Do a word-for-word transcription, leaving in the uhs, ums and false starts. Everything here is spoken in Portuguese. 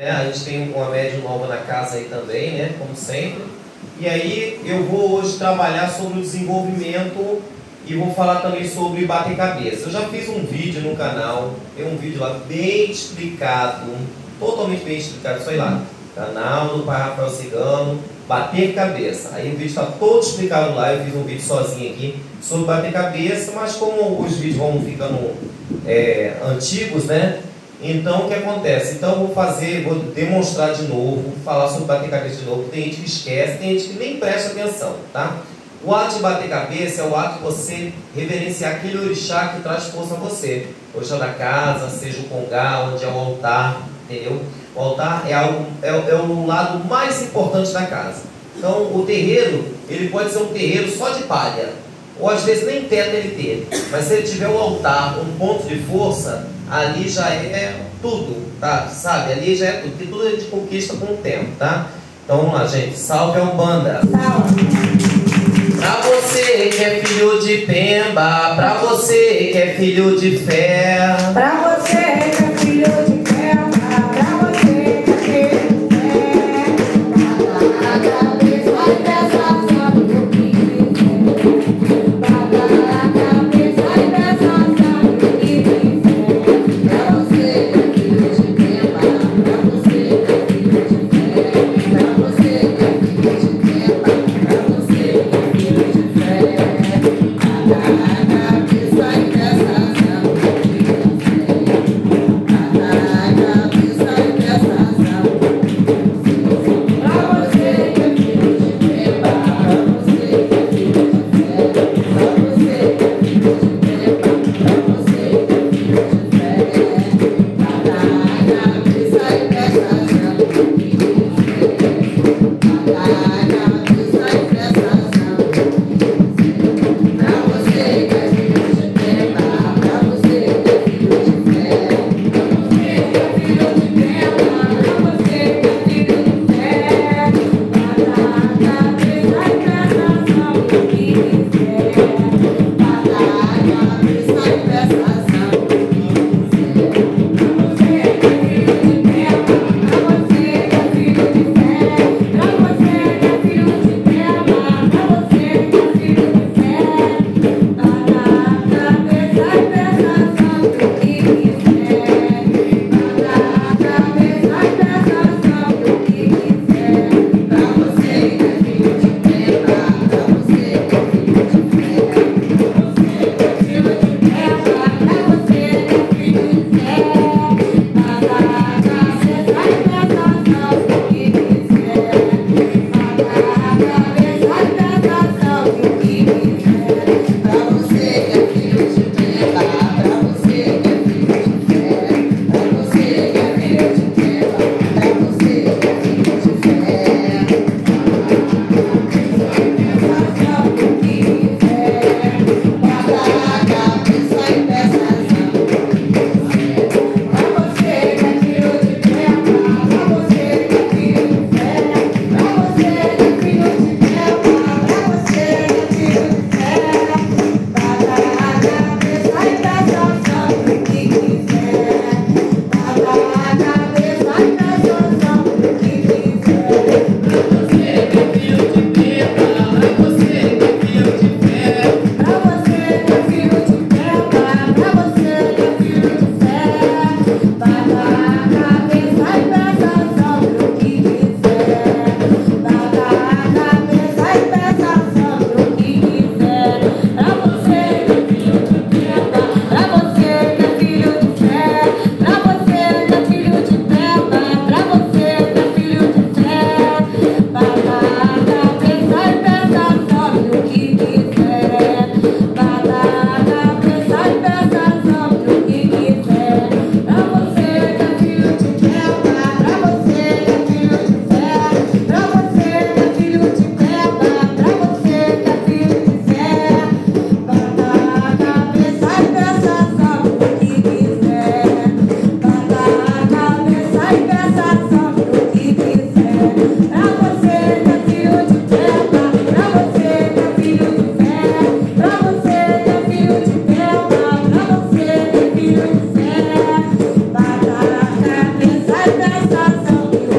É, a gente tem uma médium nova na casa aí também, né? Como sempre. E aí eu vou hoje trabalhar sobre o desenvolvimento e vou falar também sobre bater cabeça. Eu já fiz um vídeo no canal, tem um vídeo lá bem explicado, totalmente bem explicado, isso aí lá. Canal do Pai Rafael Cigano, bater cabeça. Aí o vídeo está todo explicado lá, eu fiz um vídeo sozinho aqui sobre bater cabeça, mas como os vídeos vão ficando é, antigos, né? Então o que acontece? Então eu vou fazer, vou demonstrar de novo, falar sobre bater cabeça de novo. Tem gente que esquece, tem gente que nem presta atenção, tá? O ato de bater cabeça é o ato de você reverenciar aquele orixá que traz força a você. O orixá da casa, seja o congá, onde é o altar, entendeu? O altar é, algo, é, é o lado mais importante da casa. Então o terreiro, ele pode ser um terreiro só de palha, ou às vezes nem teto ele ter, mas se ele tiver um altar, um ponto de força, ali já é tudo, tá? Sabe? Ali já é tudo, porque tudo a gente conquista com o tempo, tá? Então vamos lá, gente. Salve a Umbanda! Salve! Pra você que é filho de Pemba, pra você que é filho de fé, pra você que é filho de Pemba, pra você que é filho de fé, cada vez vai dessa sabe o que quiser, cada vez vai dessa sabe o que quiser, pra você que é filho de Pemba, pra você que é filho de fé, pra você que é filho de Pemba, pra você que é filho de fé, cada vez vai dessa sabe o que quiser. coração.